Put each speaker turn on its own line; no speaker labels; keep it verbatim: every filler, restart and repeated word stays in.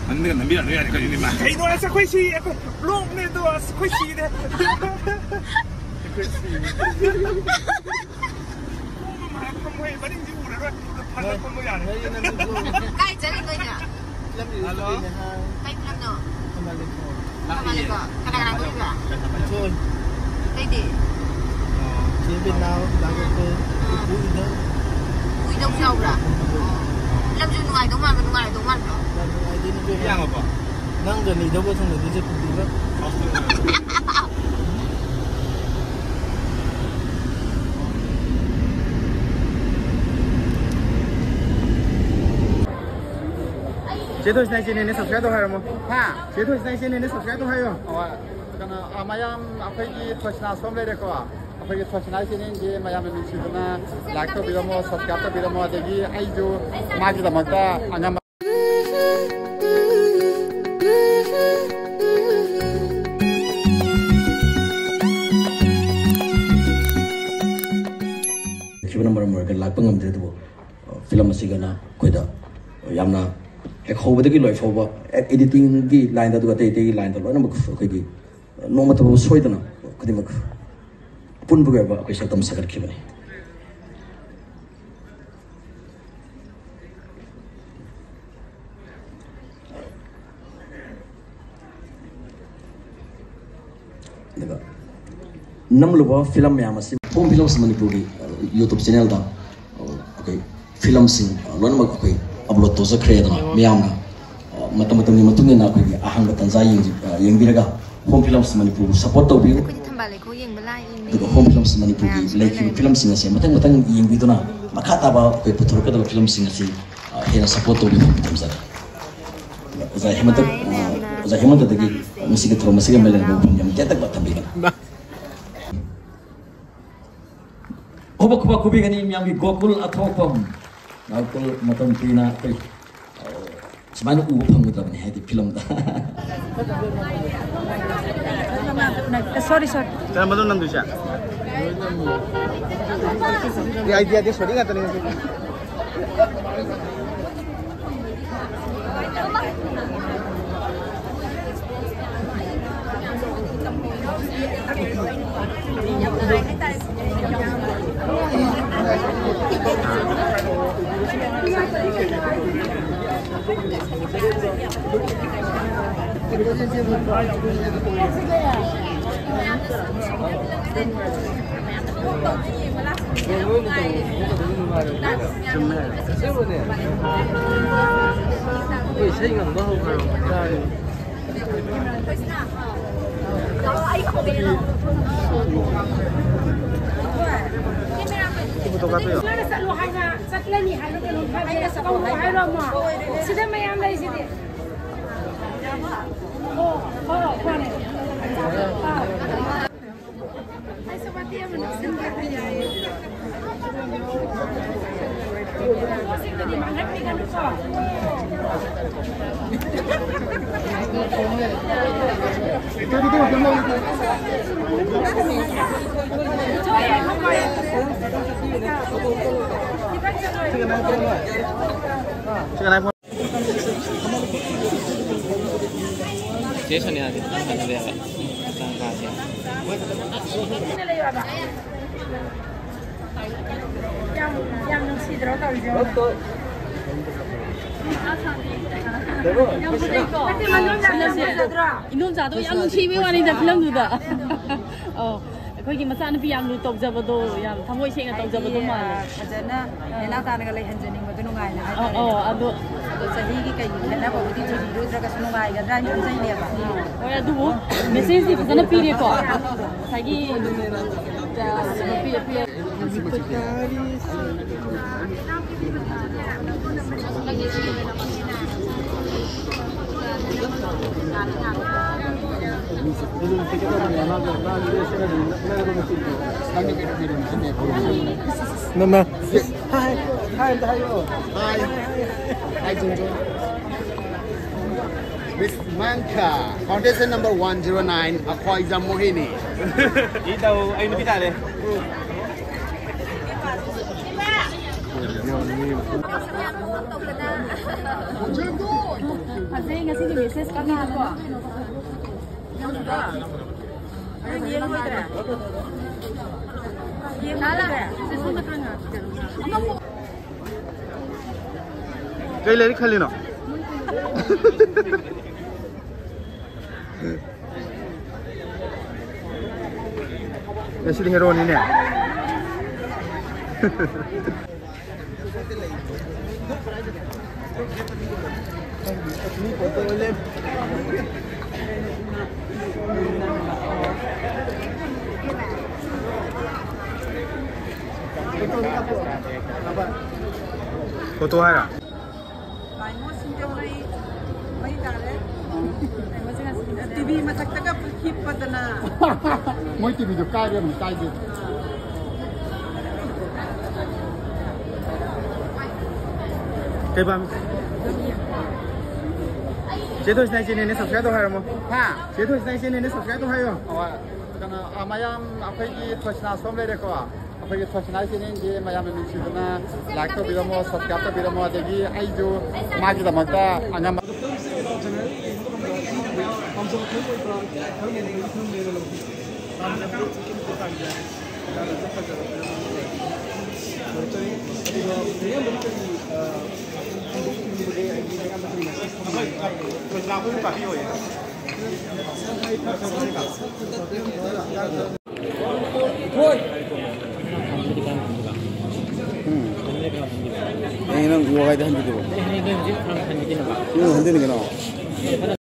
那个能别那样的，感觉你妈。哎，多是会洗，弄那多是会洗的。会洗。我妈他们会把你丢了说，他们他们样的。
该这里对的。Halo. Kai bilang no. Kembali kok. Kadang-kadang aku juga.
Betul.
Pede.
Oh, sini now dah ke Uida.
Uida jauh lah. Làm gì ngoài đúng mà ngoài đúng mà.
Yang apa? Nang jadi dah buat sana dia cepat juga.
chế thôi này trên này subscribe tôi hay không?
Ha?
chế thôi này trên này subscribe tôi hay không?
Oh, karena amayam apa ini thoshna somle deko. Apa ini thoshna sini je mayam ini sini like to video mo subscribe to video mo adegi aiju magi da magda angam.
Kita nomor nomor kan like pengam je tu film masih kena kuda yamna ek hoba de ki loi foba ek editing ki line da tu te te line da lo na mak ko ki no ma to soi da na kadi mak pun bu ga ba ko sa tam sakar ki bani daga nam lo ba film ya masi pom film se manipur ki YouTube channel da okay film sing lo na mak ko upload to zakre da miyam na matam matam ni matung na ko ahang batanza yeng yeng biraga home films manipur support to bi
ko thambale ko yeng balai ini
the home films manipur gi like film sing ase matang matang yeng bi to na makata ba ko putur ka da film sing ase hena support to bi tam za za hemata za hemata da gi musik tro musik melen bo yam tetak batam bi na oba ko ba ko bi gani miyam gi gokul athopam Nakul matam pina kay semuanya uang panggilan ni hadi film dah.
Sorry sorry.
Jangan malu nam dusya. Di idea dia sorry nggak tadi ngasih.
Jason ya, di sana dia kan, tangkap ya.
Yang yang nasi terus tahu je. Yang putih kok. Tapi mana yang nasi terus?
Inum jatuh yang nasi memang ni dah film tu dah. Oh. Kau masa ni piam lu top jawab tu, yang kamu isi ngat top jawab tu mana?
Macam na, enak tak nak leh henjeni, macam nungai na.
Oh, oh, aduh.
Aduh sehari kita ini, enak bawa di sini dulu terus nungai, kan ranjang sini ni apa?
Oh ya, aduh. Message ni pasal nak pilih kau. Lagi, dah pilih pilih.
Mama.
Hi. Hi, Dayo. Hi. Hi, Junjun. Miss Manka, contestant number one zero nine, Akoiza Mohini.
Ito ay napita le.
Kasi ngasi di message kami ko.
Kay lari khali no. Kasi di hero ni ne. Foto hai à?
T V mathakta khip padana.
Moi T V do kai re kai je.
Kay bam. Chế thôi này trên này subscribe to hai rồi không?
Ha.
Chế thôi này trên này subscribe to hai rồi.
Awa kana amayam akhoi thochna som le ko akhoi thochna sinin je mayam mi chidna like to bidomo subscribe to bidomo adegi ai jo magi da makta angam
Ini nang gua kaya dah hantu tu. Ini hantu ni kenapa?